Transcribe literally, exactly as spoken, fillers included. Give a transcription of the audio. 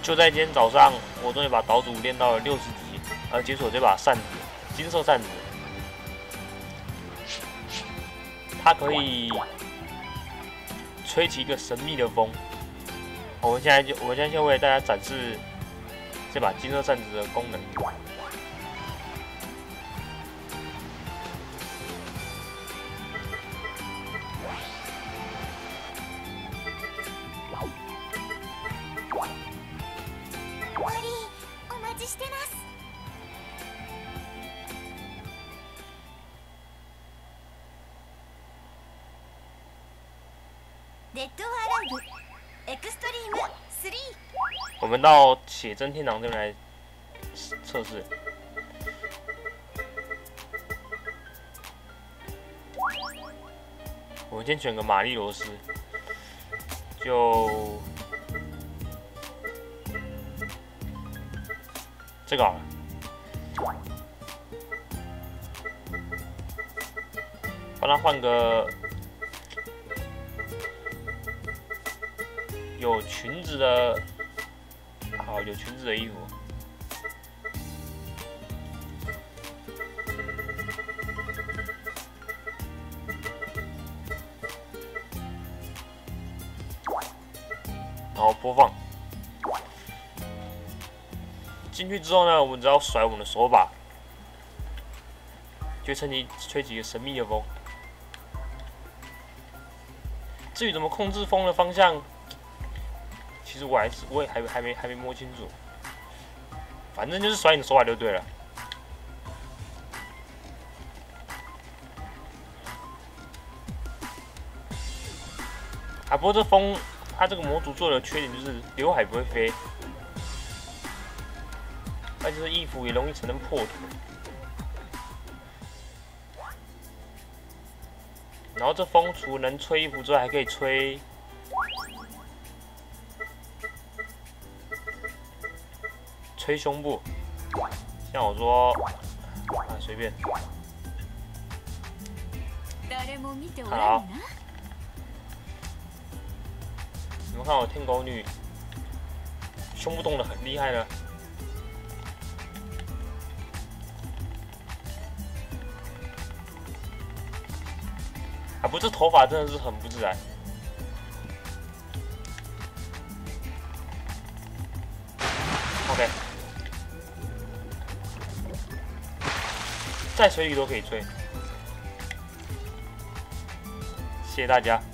就在今天早上，我终于把岛主练到了六十级，而解锁这把扇子，金色扇子，它可以吹起一个神秘的风。我们现在就，我们现在先为大家展示这把金色扇子的功能。 デッド・オア・ライブエクストリーム三。 我们到写真天堂这边来测试。我们先选个玛丽罗斯，就这个好了。帮他换个有裙子的，好，有裙子的衣服。好，播放。进去之后呢，我们只要甩我们的手把，就趁机吹起一个神秘的风。至于怎么控制风的方向，其实我还是我也还还没还没摸清楚。反正就是甩你的手把就对了。啊，不过这风，它这个模组做的缺点就是刘海不会飞，而且衣服也容易产生破土。然后这风除能吹衣服之外，还可以吹吹胸部。像我说，啊，随便。好，你们看我天狗女胸部动得很厉害呢。啊，不，这头发真的是很不自然。OK， 在水里都可以吹。谢谢大家。